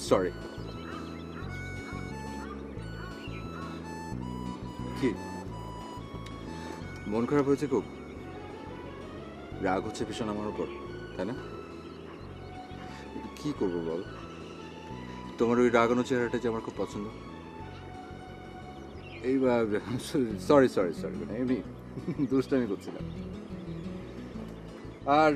Sorry. কি মন খারাপ হয়েছে খুব? রাগ হচ্ছে ভীষণ আমার উপর, তাই না? কি করবো বল, তোমার ওই রাগানো চেহারাটা যে আমার খুব পছন্দ। এই সরি সরি সরি, এমনি দুষ্টামি করছিলাম। আর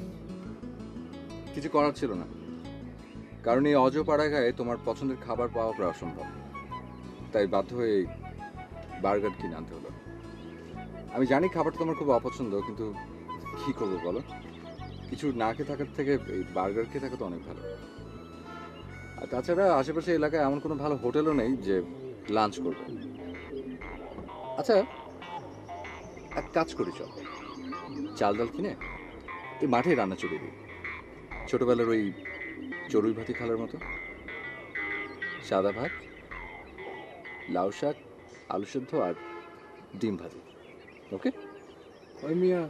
কিছু করার ছিল না, কারণ এই অজপাড়াগায়ে তোমার পছন্দের খাবার পাওয়া প্রায় অসম্ভব। তাই বাধ্য হয়ে এই বার্গার কিনে আনতে হলো। আমি জানি খাবারটা তোমার খুব অপছন্দ, কিন্তু কি করবো বলো, কিছু না খেয়ে থাকার থেকে এই বার্গার খেয়ে থাকা তো অনেক ভালো। আর তাছাড়া আশেপাশে এলাকায় এমন কোনো ভালো হোটেলও নেই যে লাঞ্চ করবো। আচ্ছা, এক কাজ করি, চল চাল ডাল কিনে এই মাঠে রান্না চড়িয়ে দিই, ছোটবেলার ওই চড়ুই ভাতি খালার মতো। সাদা ভাত, লাউ শাক, আলু সেদ্ধ আর ডিম ভাজি। ওকে? ওই মিয়া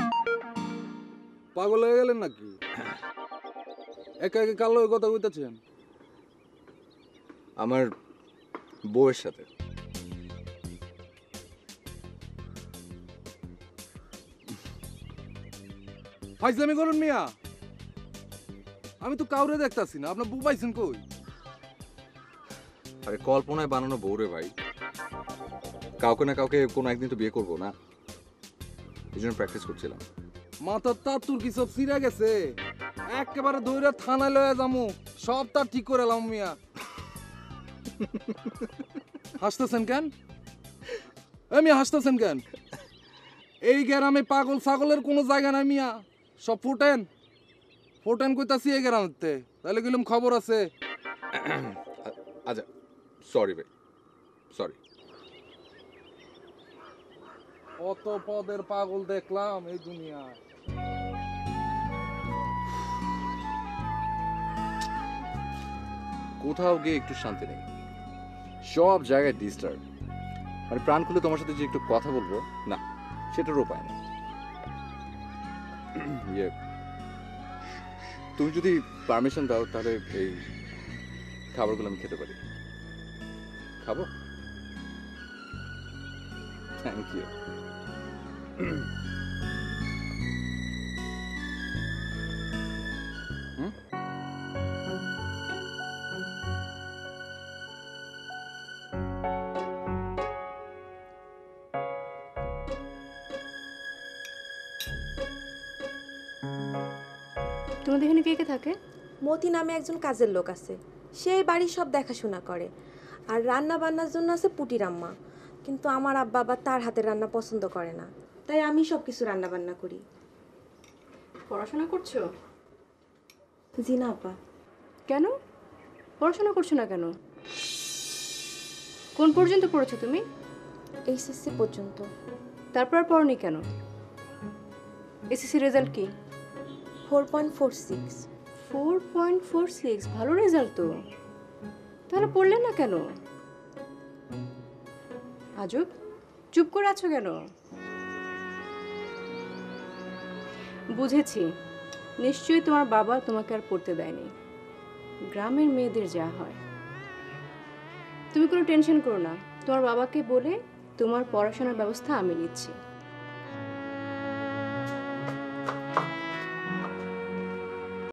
পাগল হয়ে গেলেন নাকি? একা একা কালো কথা কইতেছেন? আমার বউয়ের সাথে। ফাইজলামি করুন মিয়া, আমি তো কাউরে দেখতাছি না, আপনার বউ পাইছেন কই? আরে কল্পনায় বানানো বউ রে ভাই, কাউকে না কাউকে কোনো একদিন তো বিয়ে করবো না, এই জন্য প্র্যাকটিস করছিলাম। মাথার তার তোর কি সব সিরা গেছে? একেবারে ধইরা থানায় লয়ে যামু, সব তার ঠিক করে এলাম মিয়া। হাসতেছেন কেন? মিয়া হাসতেছেন কেন? এই গ্রামে পাগল ছাগলের কোনো জায়গা নাই মিয়া, সব ফুটেন ফুটেন কইতাছি এই গ্রামেতে, তাহলে গেলাম খবর আছে। আচ্ছা সরি ভাই, সরি। কত পদের পাগল দেখলাম এই দুনিয়ায়। কোথাও গিয়ে একটু শান্তি নেই, সব জায়গায় ডিস্টার্ব। মানে প্রাণ খুলে তোমার সাথে যে একটু কথা বলবো, না সেটারও উপায় নেই। ইয়ে, তুমি যদি পারমিশন দাও তাহলে এই খাবারগুলো আমি খেতে পারি। খাবো? Thank you. তোমাদের এখানে কে কে থাকে? মতি নামে একজন কাজের লোক আছে, সেই বাড়ির সব দেখাশোনা করে। আর রান্না বান্নার জন্য আছে পুটির আম্মা, কিন্তু আমার আব্বা আবার তার হাতের রান্না পছন্দ করে না, তাই আমি সব কিছু রান্না বান্না করি। পড়াশোনা করছো? জি না আব্বা। কেন পড়াশোনা করছো না কেন? কোন পর্যন্ত পড়েছো তুমি? এইচএসসি পর্যন্ত। তারপর আর পড়নি কেন? এসএসসি রেজাল্ট কি? 4.46। 4.46, ভালো রেজাল্ট তো। তাহলে পড়লে না কেন? আজব, চুপ করে আছো কেন? বুঝেছি, নিশ্চয়ই তোমার বাবা তোমাকে আর পড়তে দেয়নি। গ্রামের মেয়েদের যা হয়। তুমি কোনো টেনশন করো না, তোমার বাবাকে বলে তোমার পড়াশোনার ব্যবস্থা আমি নিচ্ছি।